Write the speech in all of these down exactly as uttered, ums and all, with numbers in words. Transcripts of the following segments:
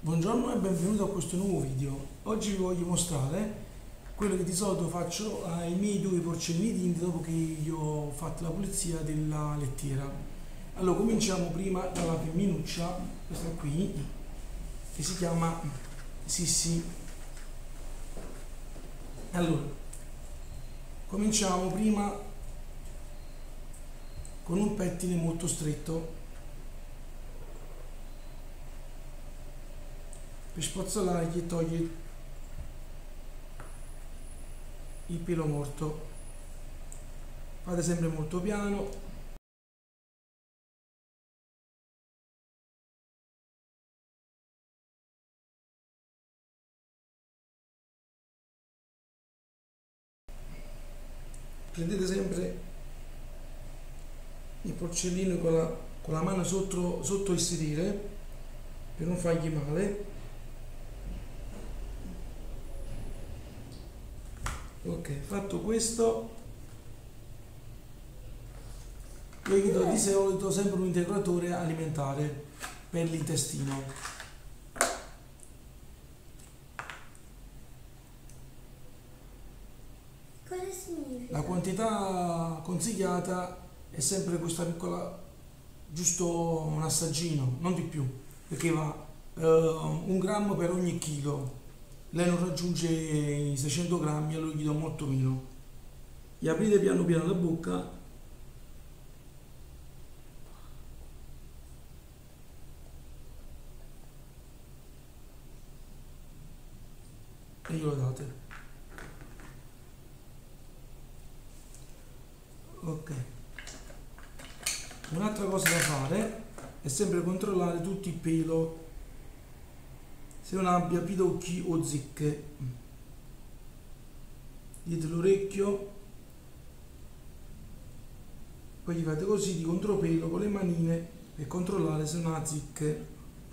Buongiorno e benvenuto a questo nuovo video. Oggi vi voglio mostrare quello che di solito faccio ai miei due porcellini dopo che io ho fatto la pulizia della lettiera. Allora cominciamo prima dalla femminuccia, questa qui, che si chiama Sissi. Allora, cominciamo prima con un pettine molto stretto per spazzolargli e togliere il pelo morto. Fate sempre molto piano. Prendete sempre il porcellino con la, con la mano sotto, sotto il sedere per non fargli male. Ok, fatto questo, io gli do di solito sempre un integratore alimentare per l'intestino. Cosa significa? La quantità consigliata è sempre questa piccola, giusto un assaggino, non di più, perché va eh, un grammo per ogni chilo. Lei non raggiunge i seicento grammi, allora gli do molto meno. Gli aprite piano piano la bocca e glielo date. Ok. Un'altra cosa da fare è sempre controllare tutto il pelo, se non abbia pidocchi o zecche dietro l'orecchio. Poi gli fate così di contropelo con le manine per controllare se non ha zecche.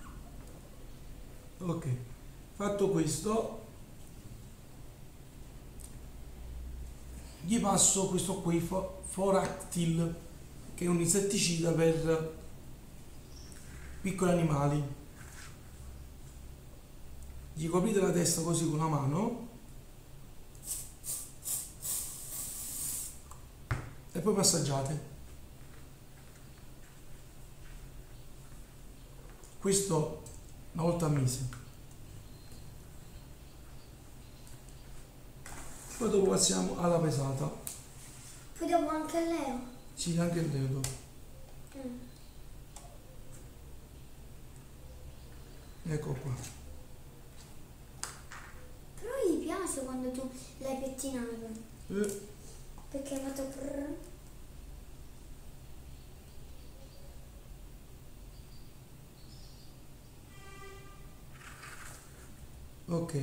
Ok, fatto questo, gli passo questo qui, Foractil, che è un insetticida per piccoli animali. Gli coprite la testa così con la mano e poi massaggiate. Questo una volta al mese. Poi dopo passiamo alla pesata. Poi dopo anche a Leo? Sì, anche il dedo. Mm. Ecco qua. Però gli piace quando tu l'hai pettinato. Eh, Perché hai fatto prrr. ok,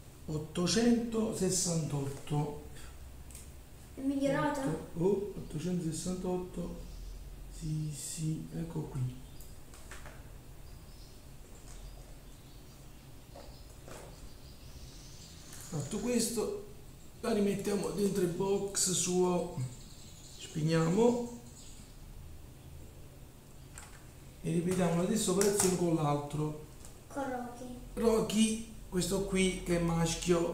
ottocentosessantotto. È migliorata? Oh, ottocentosessantotto. Sì, sì, ecco qui. Fatto questo, la rimettiamo dentro il box suo, spegniamo e ripetiamo la stessa operazione con l'altro. Con Rocky. Rocky, questo qui che è maschio.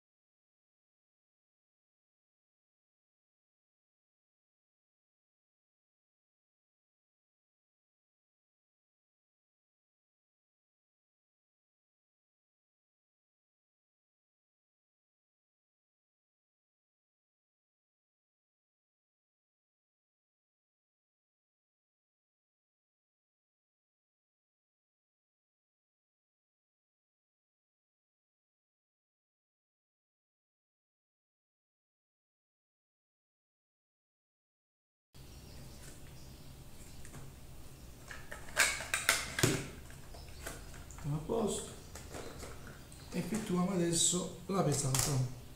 A posto. Effettuiamo adesso la pesata.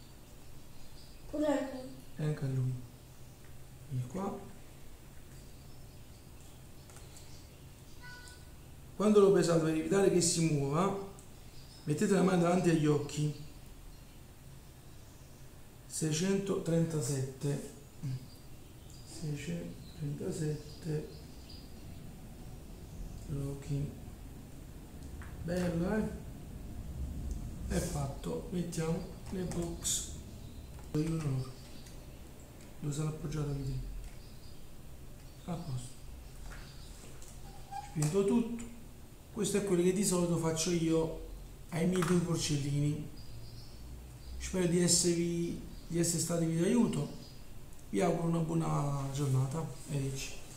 Pure E anche a lui. Vieni qua. Quando lo pesate per evitare che si muova, mettete la mano davanti agli occhi. seicentotrentasette. seicentotrentasette. Rocky. Bello, eh? È fatto, mettiamo le box dove vivono loro, dove sarà appoggiato video. A posto. Spinto tutto. Questo è quello che di solito faccio io ai miei due porcellini. Spero di esservi di essere stati di aiuto. Vi auguro una buona giornata. Arrivederci.